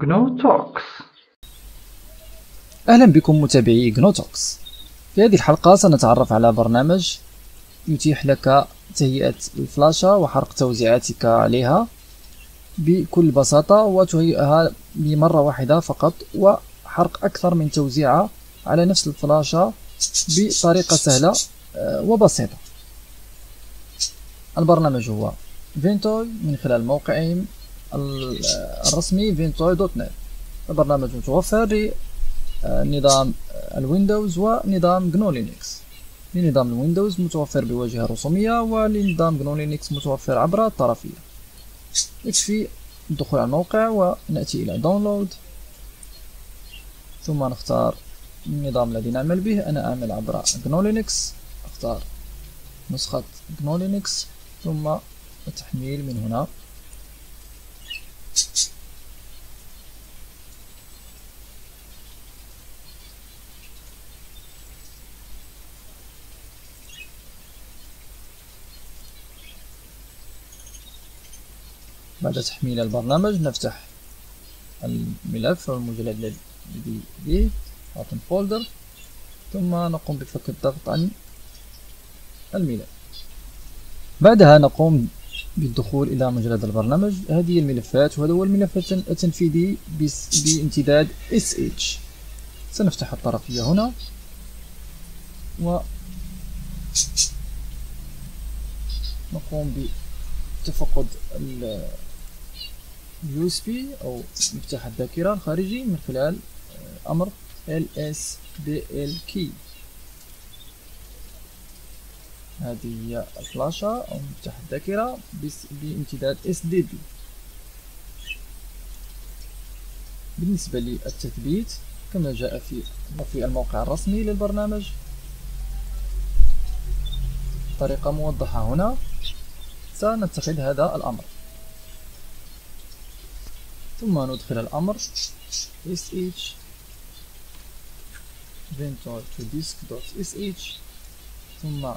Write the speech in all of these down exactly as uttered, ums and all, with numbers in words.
جنو توكس. أهلا بكم متابعي جنوتوكس. في هذه الحلقة سنتعرف على برنامج يتيح لك تهيئة الفلاشة وحرق توزيعاتك عليها بكل بساطة، وتهيئها بمرة واحدة فقط، وحرق أكثر من توزيعة على نفس الفلاشة بطريقة سهلة وبسيطة. البرنامج هو فينتوي من خلال موقعهم الرسمي فينتوي دوت نت. البرنامج متوفر لنظام الويندوز ونظام جنو لينكس. لنظام الويندوز متوفر بواجهة رسومية، ولنظام جنو لينكس متوفر عبر الطرفية. يكفي الدخول على الموقع ونأتي إلى داونلود، ثم نختار النظام الذي نعمل به. أنا أعمل عبر جنو لينكس، أختار نسخة جنو لينكس ثم التحميل من هنا. بعد تحميل البرنامج نفتح الملف أو المجلد الذي به open folder، ثم نقوم بفك الضغط عن الملف. بعدها نقوم بالدخول إلى مجلد البرنامج. هذه الملفات، وهذا هو الملف التنفيذي بامتداد إس إتش. سنفتح الطرفية هنا ونقوم بتفقد اليو اس بي أو مفتاح الذاكرة الخارجي من خلال أمر إل إس بي إل كي. هذه هي الفلاشة أو مفتاح الذاكرة بامتداد إس دي بي. بالنسبة للتثبيت كما جاء في في الموقع الرسمي للبرنامج، طريقة موضحة هنا. سنتخذ هذا الأمر ثم ندخل الأمر sh ventor to disk.sh ثم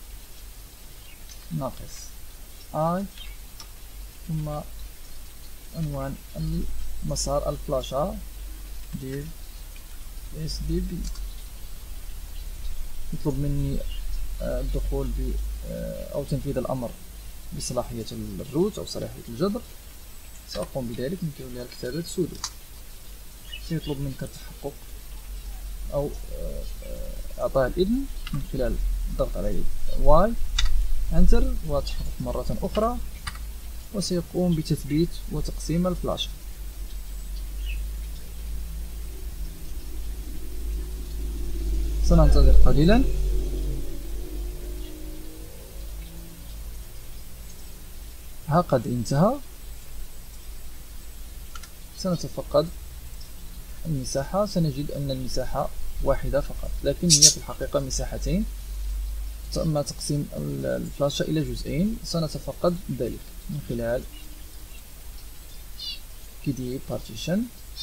ناقص i ثم عنوان مسار الفلاشة div sdb. يطلب مني الدخول ب أو تنفيذ الأمر بصلاحية الروت أو صلاحية الجذر. سأقوم بذلك من خلال كتابة سودو. سيطلب منك التحقق أو إعطاء الإذن من خلال الضغط على واي انتر وتحقق مرة أخرى، وسيقوم بتثبيت وتقسيم الفلاشة. سننتظر قليلا. ها قد انتهى. سنتفقد المساحة، سنجد أن المساحة واحدة فقط، لكن هي في الحقيقة مساحتين. تم تقسيم الفلاشة إلى جزئين. سنتفقد ذلك من خلال بي دي partition.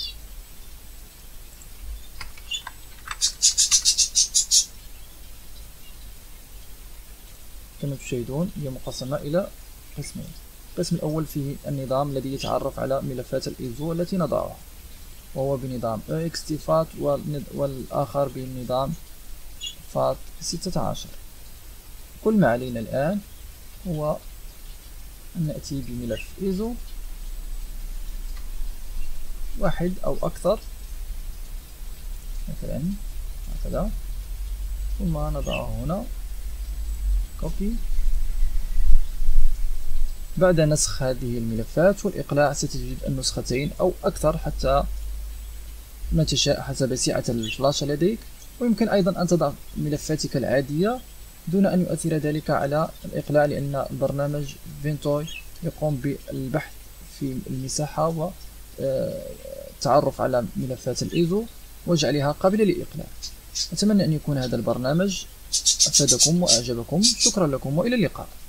كما تشاهدون هي مقسمة إلى قسمين. القسم الأول فيه النظام الذي يتعرف على ملفات الإيزو التي نضعها، وهو بنظام إكس تي فات، والآخر بنظام فات ستة عشر. كل ما علينا الآن هو أن نأتي بملف إيزو واحد أو أكثر، مثلا هكذا، ثم نضعه هنا كوبي. بعد نسخ هذه الملفات والإقلاع ستجد النسختين أو أكثر حتى ما تشاء حسب سعة الفلاشة لديك. ويمكن أيضا أن تضع ملفاتك العادية دون أن يؤثر ذلك على الإقلاع، لأن البرنامج فينتوي يقوم بالبحث في المساحة والتعرف على ملفات الإيزو وجعلها قابلة للإقلاع. أتمنى أن يكون هذا البرنامج أفادكم وأعجبكم. شكرا لكم وإلى اللقاء.